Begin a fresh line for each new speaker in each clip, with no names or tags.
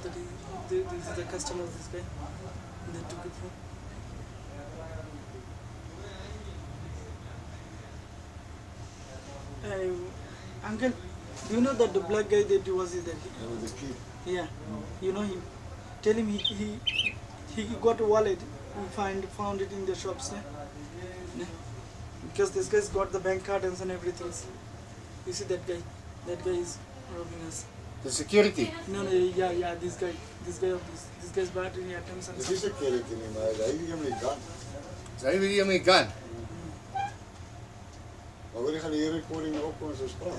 that this is the customer of this guy. They took it from. Uncle, do you know that the black guy that was there?
With the key.
Yeah, you know him. Tell him he got a wallet. We found it in the shops. Yeah? Because this guy's got the bank cards and everything. You see that guy? That guy is robbing us.
The security.
No, yeah, this guy's battery items and
This is security, maar hij heeft geen gun.
Zij hebben hier mee gun.
Maar we gaan hier recording op ons spraak.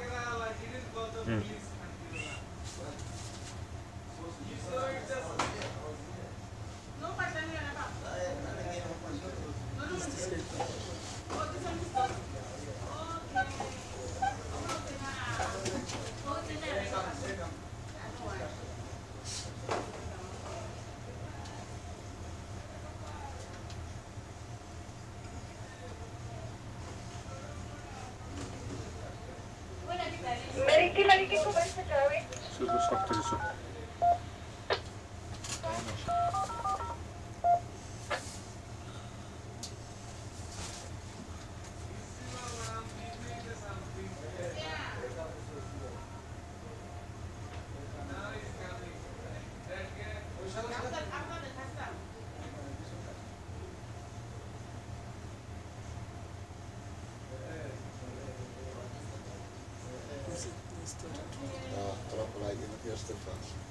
Super soft is zo.
Ja, trappen lijkt in de eerste fase.